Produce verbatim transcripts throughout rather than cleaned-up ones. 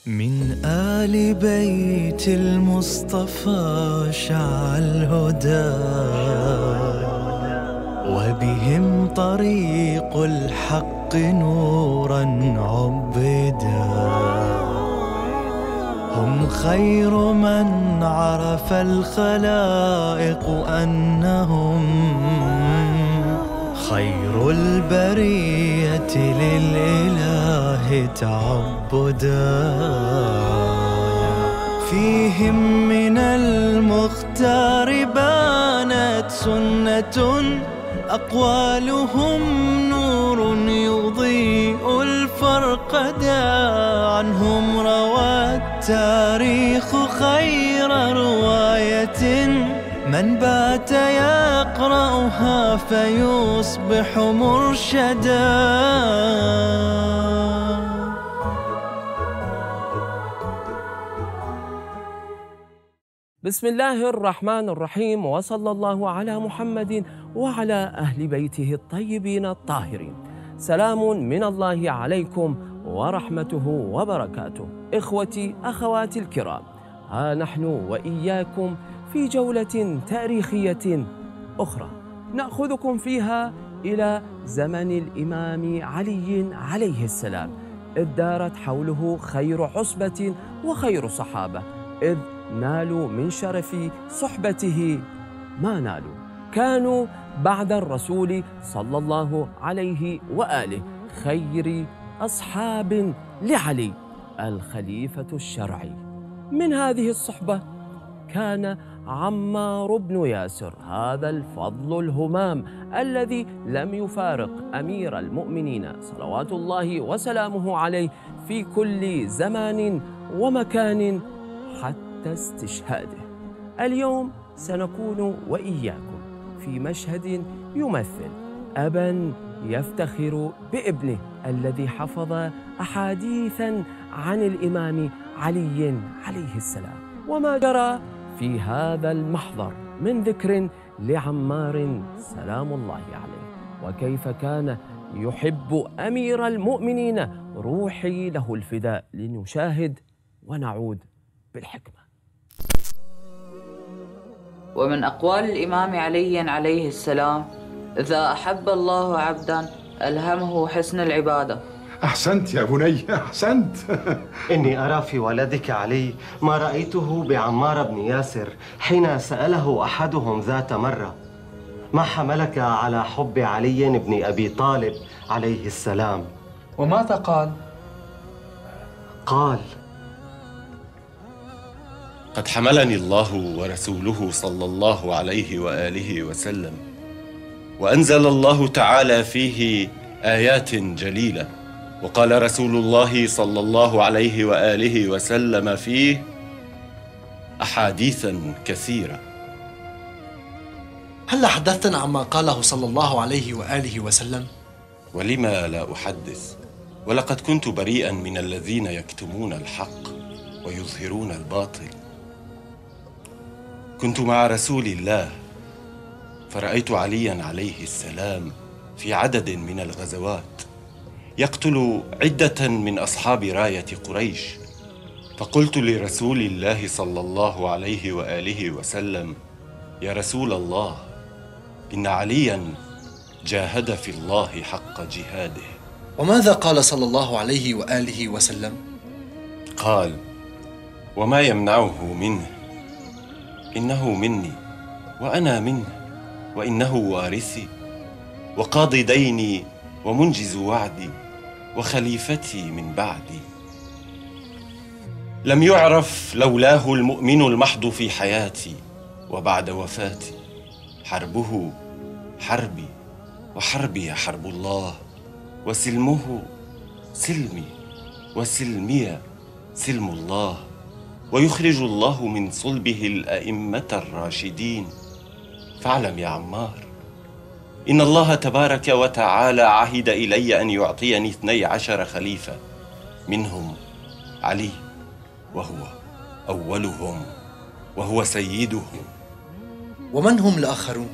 من آل بيت المصطفى شع الهدى، وبهم طريق الحق نورا عبدا. هم خير من عرف الخلائق أنهم خير البرية للإله تعبدا. فيهم من المختار بانت سنة، أقوالهم نور يضيء الفرقدا. عنهم روى التاريخ خير رواية، من بات يقرأها فيصبح مرشدا. بسم الله الرحمن الرحيم، وصلى الله على محمد وعلى أهل بيته الطيبين الطاهرين. سلام من الله عليكم ورحمته وبركاته. إخوتي أخواتي الكرام، ها نحن وإياكم في جولة تاريخية أخرى نأخذكم فيها إلى زمن الإمام علي عليه السلام، إذ دارت حوله خير عصبة وخير صحابة، إذ نالوا من شرف صحبته ما نالوا. كانوا بعد الرسول صلى الله عليه وآله خير أصحاب لعلي الخليفة الشرعي. من هذه الصحبة كان عمار بن ياسر، هذا الفضل الهمام الذي لم يفارق أمير المؤمنين صلوات الله وسلامه عليه في كل زمان ومكان حتى استشهاده. اليوم سنكون وإياكم في مشهد يمثل أبا يفتخر بابنه الذي حفظ أحاديثا عن الإمام علي عليه السلام، وما جرى في هذا المحضر من ذكر لعمار سلام الله عليه، وكيف كان يحب أمير المؤمنين روحي له الفداء. لنشاهد ونعود بالحكمة. ومن أقوال الإمام علي عليه السلام: إذا أحب الله عبدا ألهمه حسن العبادة. أحسنت يا بني، أحسنت. إني أرى في ولدك علي ما رأيته بعمار بن ياسر حين سأله أحدهم ذات مرة: ما حملك على حب علي بن أبي طالب عليه السلام؟ وماذا قال؟ قال: قد حملني الله ورسوله صلى الله عليه وآله وسلم، وأنزل الله تعالى فيه آيات جليلة، وقال رسول الله صلى الله عليه وآله وسلم فيه أحاديثا كثيرة. هل حدثتنا عما قاله صلى الله عليه وآله وسلم؟ ولما لا أحدث، ولقد كنت بريئا من الذين يكتمون الحق ويظهرون الباطل. كنت مع رسول الله فرأيت عليا عليه السلام في عدد من الغزوات يقتل عدة من أصحاب راية قريش، فقلت لرسول الله صلى الله عليه وآله وسلم: يا رسول الله، إن عليا جاهد في الله حق جهاده. وماذا قال صلى الله عليه وآله وسلم؟ قال: وما يمنعه منه، إنه مني وأنا منه، وإنه وارثي وقاضي ديني ومنجز وعدي وخليفتي من بعدي. لم يعرف لولاه المؤمن المحض في حياتي وبعد وفاتي. حربه حربي وحربي حرب الله، وسلمه سلمي وسلمي سلم الله، ويخرج الله من صلبه الأئمة الراشدين. فاعلم يا عمار، إن الله تبارك وتعالى عهد إلي أن يعطيني اثني عشر خليفة، منهم علي وهو أولهم وهو سيدهم. ومن هم الآخرون؟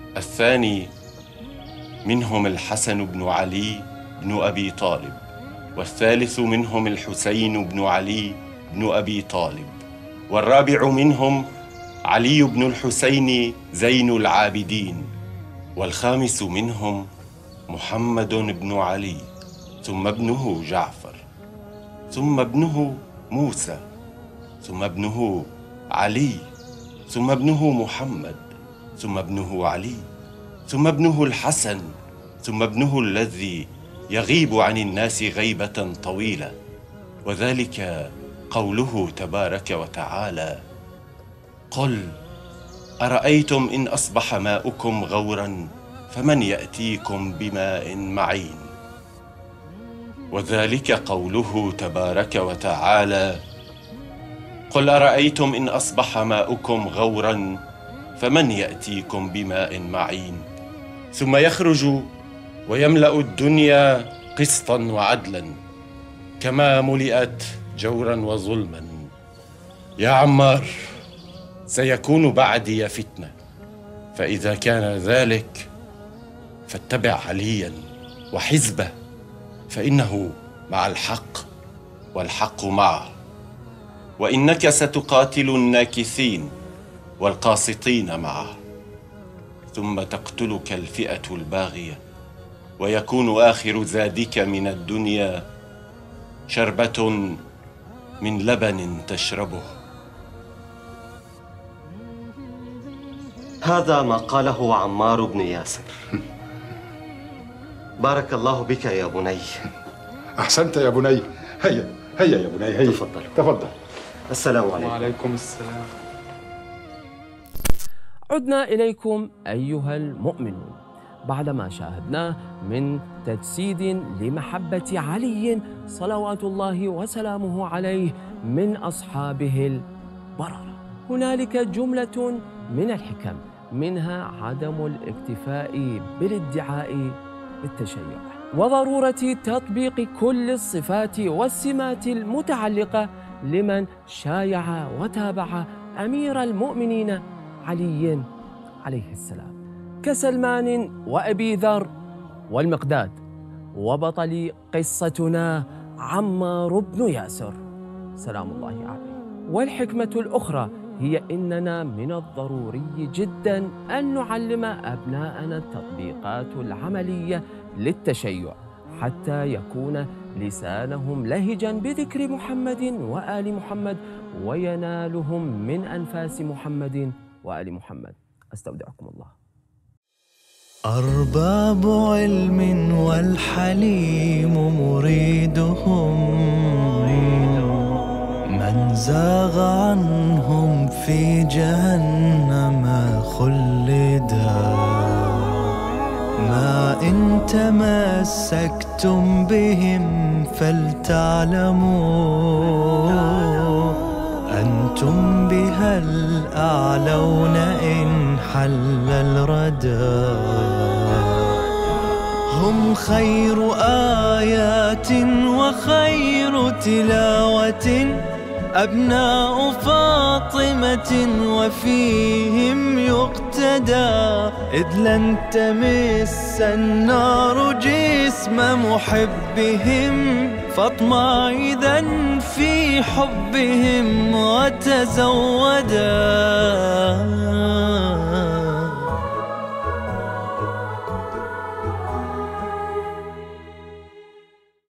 الثاني منهم الحسن بن علي بن أبي طالب، والثالث منهم الحسين بن علي بن أبي طالب، والرابع منهم علي بن الحسين زين العابدين، والخامس منهم محمد بن علي، ثم ابنه جعفر، ثم ابنه موسى، ثم ابنه علي، ثم ابنه محمد، ثم ابنه علي، ثم ابنه الحسن، ثم ابنه الذي يغيب عن الناس غيبة طويلة، وذلك قوله تبارك وتعالى: قل أرأيتم إن أصبح ماؤكم غورا فمن يأتيكم بماء معين، وذلك قوله تبارك وتعالى: قل أرأيتم إن أصبح ماؤكم غورا فمن يأتيكم بماء معين، ثم يخرج ويملأ الدنيا قسطا وعدلا كما ملئت جورا وظلما. يا عمار، سيكون بعدي فتنة، فإذا كان ذلك فاتبع عليا وحزبه، فإنه مع الحق والحق معه، وإنك ستقاتل الناكثين والقاسطين معه، ثم تقتلك الفئة الباغية، ويكون آخر زادك من الدنيا شربة من لبن تشربه. هذا ما قاله عمار بن ياسر. بارك الله بك يا بني. أحسنت يا بني. هيا هيا يا بني، هيا تفضل تفضل. السلام عليكم. وعليكم السلام. عدنا إليكم أيها المؤمنون بعدما شاهدناه من تجسيد لمحبة علي صلوات الله وسلامه عليه من أصحابه البررة. هنالك جملة من الحكم، منها عدم الاكتفاء بالادعاء بالتشيع، وضرورة تطبيق كل الصفات والسمات المتعلقة لمن شايع وتابع أمير المؤمنين علي عليه السلام، كسلمان وأبي ذر والمقداد، وبطل قصتنا عمار بن ياسر سلام الله عليه. والحكمة الأخرى هي إننا من الضروري جدا أن نعلم أبناءنا التطبيقات العملية للتشيع حتى يكون لسانهم لهجا بذكر محمد وآل محمد، وينالهم من أنفاس محمد وآل محمد. أستودعكم الله. أرباب علم والحليم مريدهم، من زاغ عنهم في جهنم خلدا. ما إن تمسكتم بهم فلتعلموا أنتم بها الأعلون إن حل الردى. هم خير آيات وخير تلاوة، أبناء فاطمة وفيهم يقتدى. إذ لن تمس النار جسم محبهم، فاطمع إذن في حبهم وتزودا.